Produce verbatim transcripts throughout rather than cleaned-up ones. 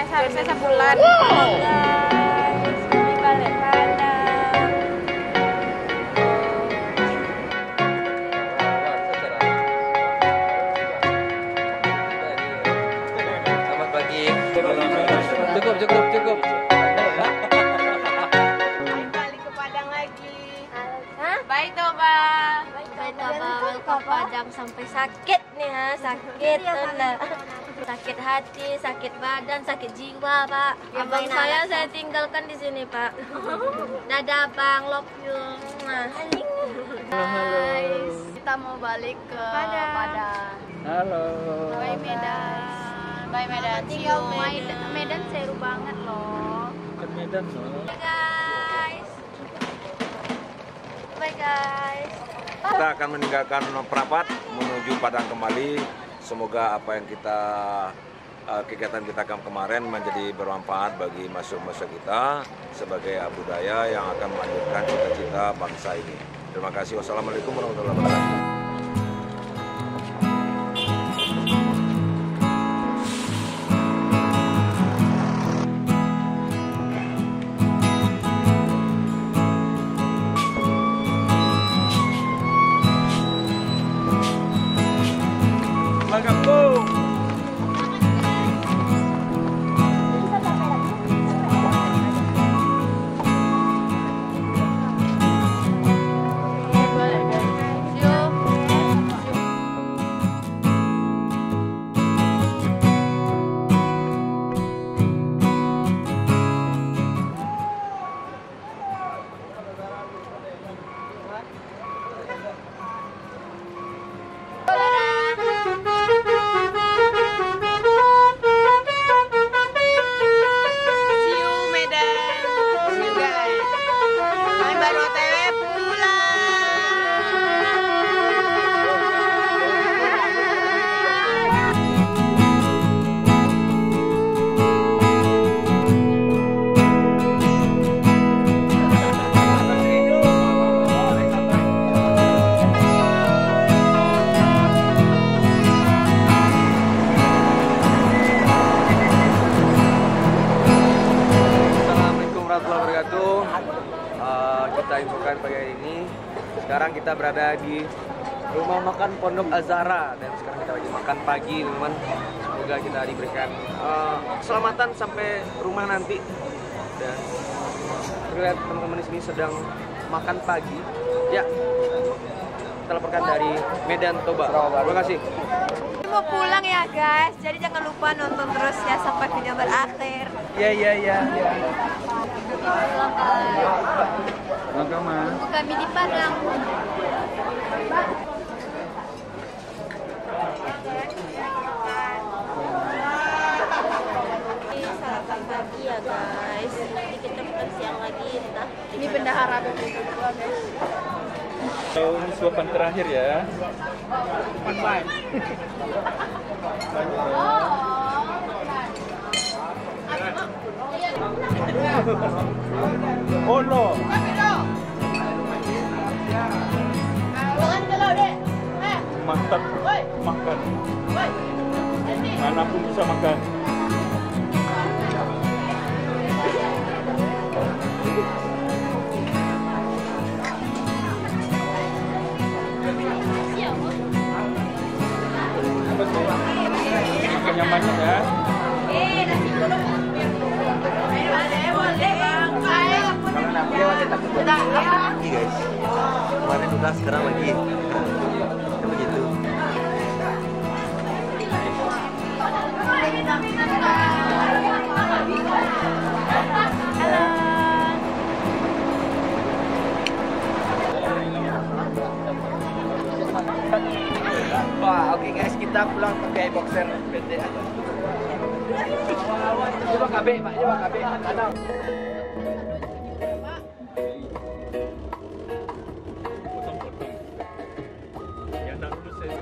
seharusnya sebulan. Wow. Guys, ini balik Padang. Selamat pagi. Cukup, cukup, cukup. Balik ke Padang lagi. Hah? Baik toh, Bang. Baik abang ke Padang sampai sakit nih ha, sakit lah. Sakit hati, sakit badan, sakit jiwa, Pak. Abang saya saya tinggalkan di sini, Pak. Dadah, Bang, love you. Guys, kita mau balik ke Padang. Padang. Halo. Bye Medan. Bye Medan. Tinggal Medan. Medan seru banget loh. Ke Medan loh. Bye guys. Bye guys. Kita akan meninggalkan Prapat menuju Padang kembali. Semoga apa yang kita kegiatan kita kemarin menjadi bermanfaat bagi masyarakat kita sebagai budaya yang akan melanjutkan cita-cita bangsa ini. Terima kasih. Wassalamualaikum warahmatullahi wabarakatuh. Uh, kita infokan pagi hari ini. Sekarang kita berada di rumah makan Pondok Azhara dan sekarang kita lagi makan pagi, teman-teman. Semoga kita diberikan uh, keselamatan sampai rumah nanti. Dan lihat teman-teman di sini sedang makan pagi. Ya, kita laporkan dari Medan Toba. Terima kasih. Mau pulang ya guys, jadi jangan lupa nonton terus ya sampai video berakhir. Iya iya iya. Selamat. Kami di Padang. Sarapan pagi ya guys. Nanti kita makan siang lagi entah. Ini bendahara begitu guys. Oh, ini suapan terakhir ya. Oh no. Mantap makan. Mana pun bisa makan. Makan yang banyak ya. Eh, nasi dulu. Boleh, Bang. Kalau nanti lewat takut lagi guys. Kemarin udah, sekarang lagi. Kan begitu. Wah, oke okay guys, kita pulang pakai boxer pendek aja. Coba K B, Pak. Coba K B. Tanam. Potong-potong. Ya, nak dulu saya.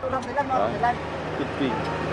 Pipi.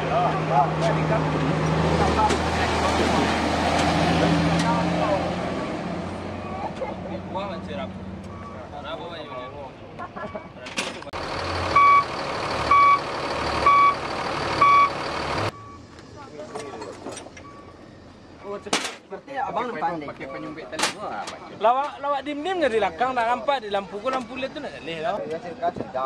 Seperti abang pandai. Pakai penyumbit tali gua. Lawak lawak dim dim dari belakang tak nampak di lampu ko lampu lihat tu nak leh lah. Ya cerita cerita.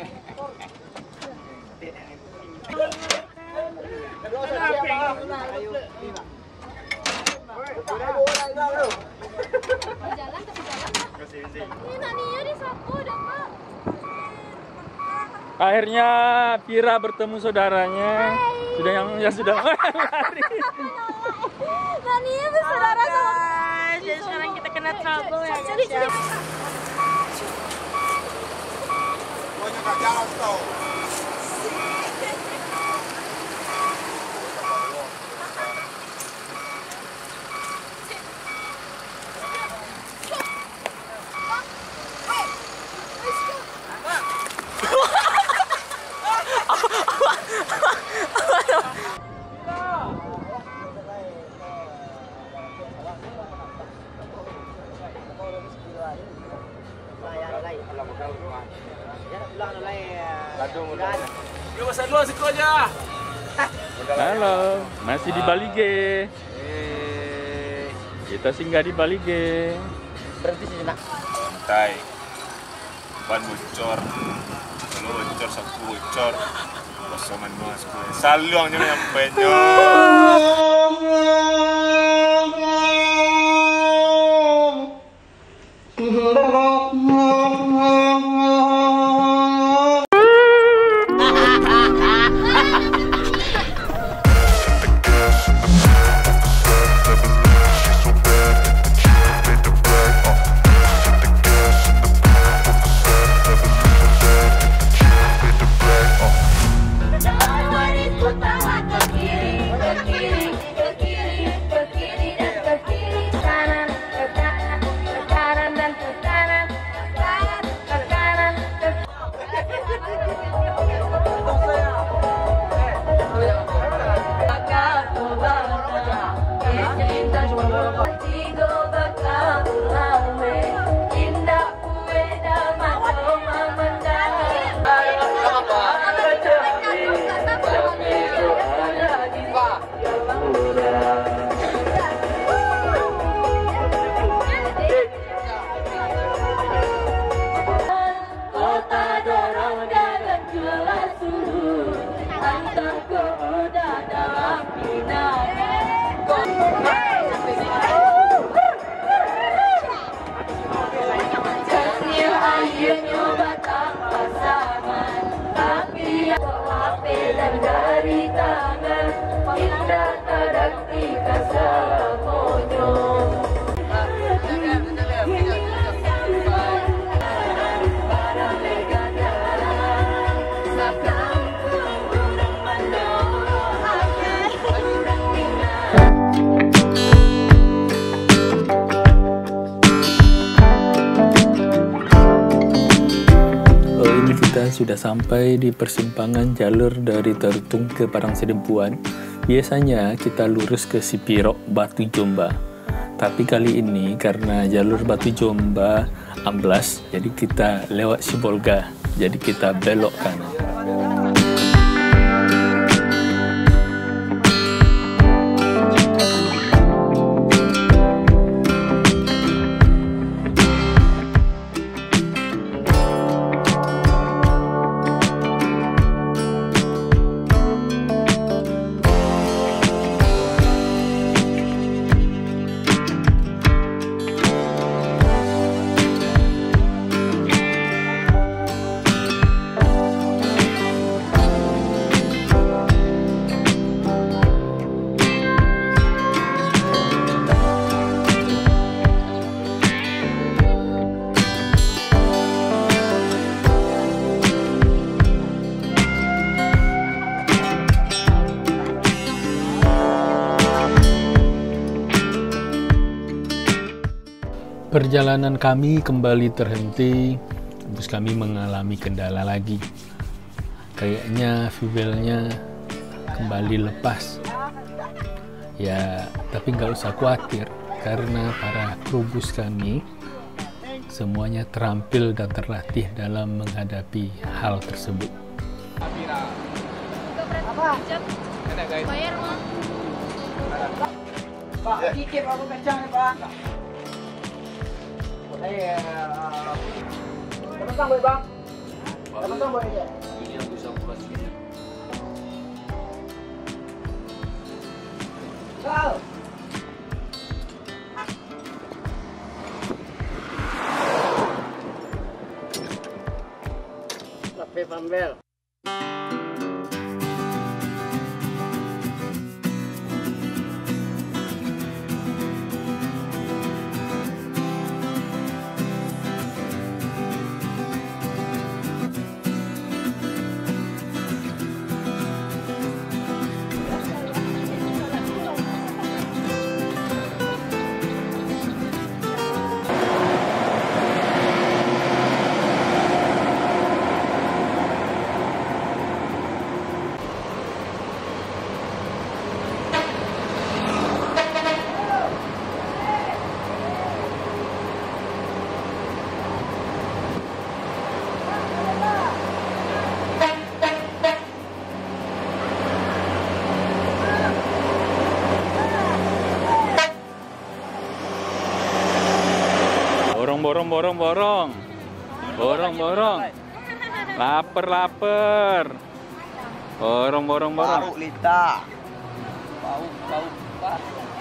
Akhirnya Pira bertemu saudaranya. Sudah yang yang sudah lari. Nania bersaudara sama. Jadi sekarang kita kena trouble ya. Cari cari. Pokoknya gak jalan tau. Yo pasal luar siko aja. Halo, masih di Bali G. Kita singgah di Bali G. Berhenti sejenak. Santai. Ban bocor. Kalau bocor sapu bocor. Kosongan nuas gue. Saluang jangan nyampe nyo. Sudah sampai di persimpangan jalur dari Tarutung ke Parangsedempuan. Biasanya kita lurus ke Sipirok, Batu Jomba. Tapi kali ini karena jalur Batu Jomba amblas, jadi kita lewat Sibolga. Jadi kita belok kanan. Perjalanan kami kembali terhenti, bus kami mengalami kendala lagi. kayaknya fuelnya kembali lepas. Ya, tapi nggak usah khawatir karena para kru bus kami semuanya terampil dan terlatih dalam menghadapi hal tersebut. Apa? Bayar uang. Pak, dikit aku kacang ya, Pak. Saya teman-teman, Bang. Teman-teman ya. Ini yang bisa pulas ini. Sal. Tapi Pambel. Borong, borong, borong, borong, borong, lapar, lapar, borong, borong, borong. Baru Lita. Bau, bau, Pak.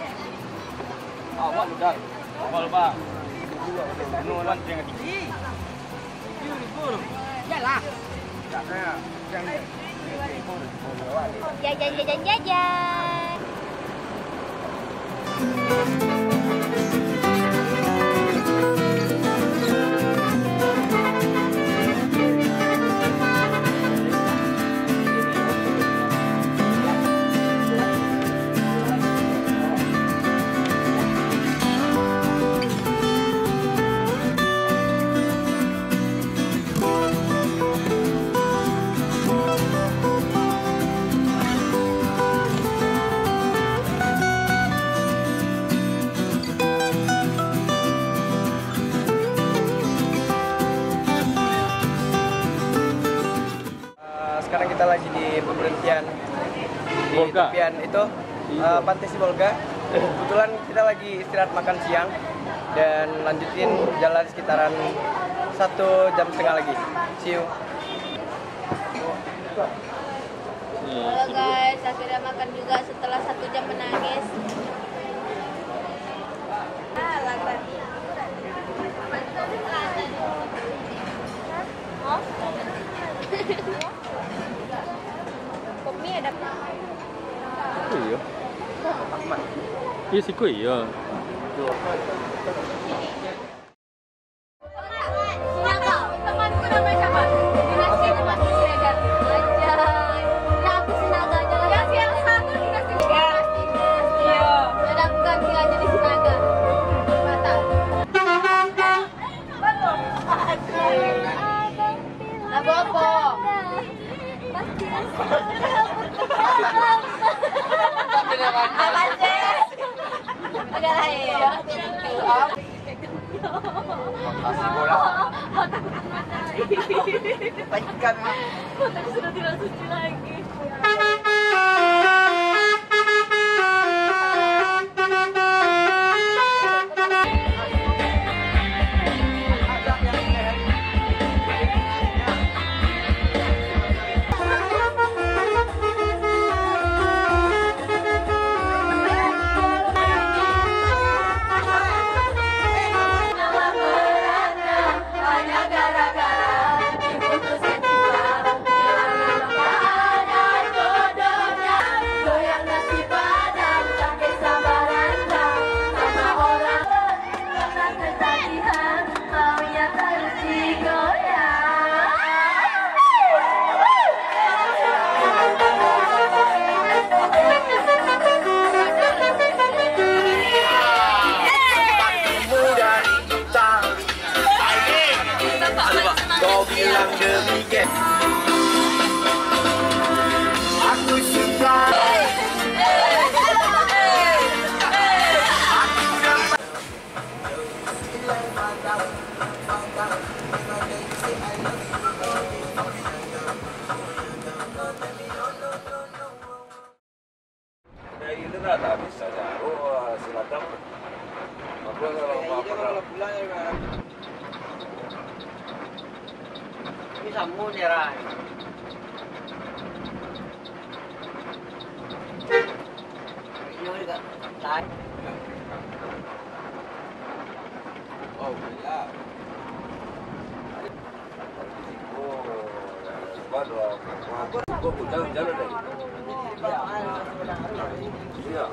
Awal udah. Awal, Pak. Nulan jangan tinggi. Yalah. Jangan. Jangan. Jajan, jajan, jajan. Sekarang kita lagi di pemberhentian di Bolga. tepian itu uh, Pantai Sibolga. Kebetulan kita lagi istirahat makan siang dan lanjutin jalan sekitaran satu jam setengah lagi. See you. Halo guys, akhirnya makan juga setelah satu jam menangis. Ah, lapar. Oh? Kopi ada. Iya. Iya sih kok iya. Temanku namanya siapa? Dinasti temanku Siregar. Anjay. Ya aku Sinaganya lah. Yang yang satu dinasti tiga. Iya. Ada bukan gila jadi Sinaga. Mata. Labopo. Apa sih? Udah lah ya. Kasih bola. Baikkan. Tadi sudah tidak suci lagi. Kau bilang demikian. Ini sambung nih, Rai. Ini juga lain. Oh, ya. Oh, gua jalan-jalan deh. Iya.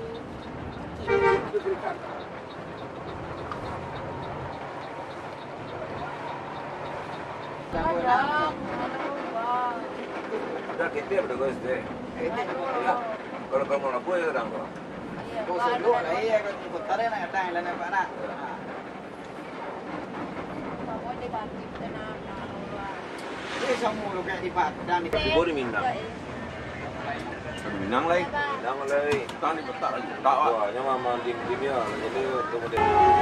Udah kita udah gue SD. Ya. Kalau kamu mau laku ya orang kok. Kau selalu ada iya kan putar ya nak datang dan apa nak. Ini semua lu kayak di Padang di Di Bori Minang. Minang lagi. Minang lagi. Tani betak lagi. Tak wah, nya mama tim-timnya jadi kemudian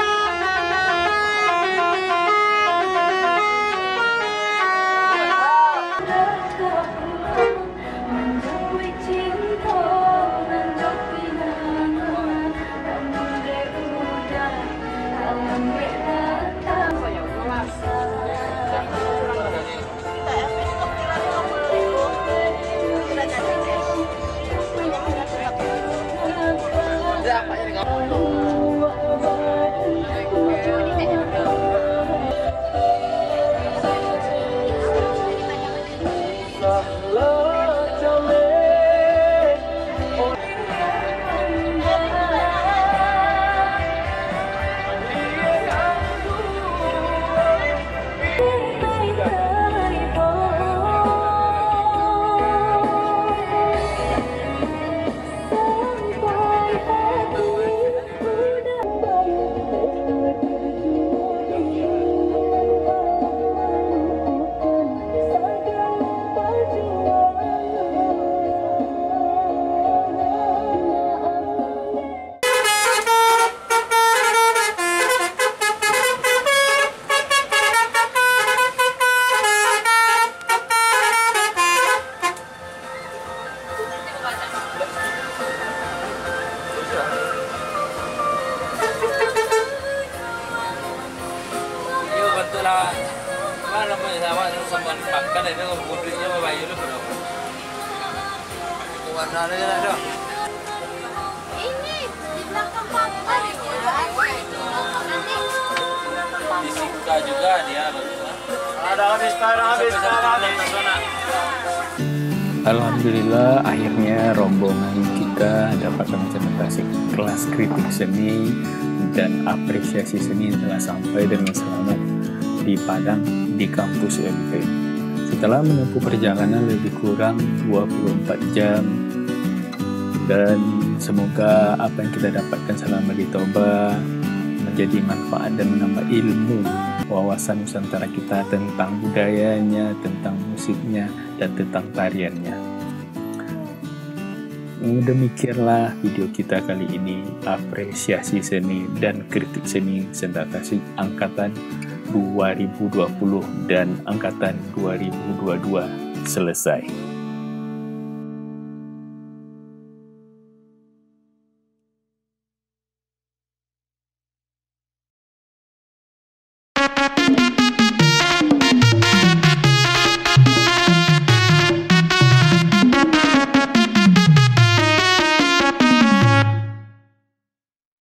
Mana punya sama sama makan itu publiknya bayu lu berapa? Warna aja lah dong. Ini di belakang papa nih. Di Sika juga dia. Ada habis, ada habis, ada habis. Alhamdulillah akhirnya rombongan kita dapat menceritakan kelas kritik seni dan apresiasi seni telah sampai dengan selamat di Padang di kampus U M P. Setelah menempuh perjalanan lebih kurang dua puluh empat jam dan semoga apa yang kita dapatkan selama di Toba menjadi manfaat dan menambah ilmu wawasan Nusantara kita tentang budayanya, tentang musiknya, dan tentang tariannya. Demikianlah video kita kali ini, apresiasi seni dan kritik seni Sendata Angkatan dua ribu dua puluh dan Angkatan dua ribu dua puluh dua selesai.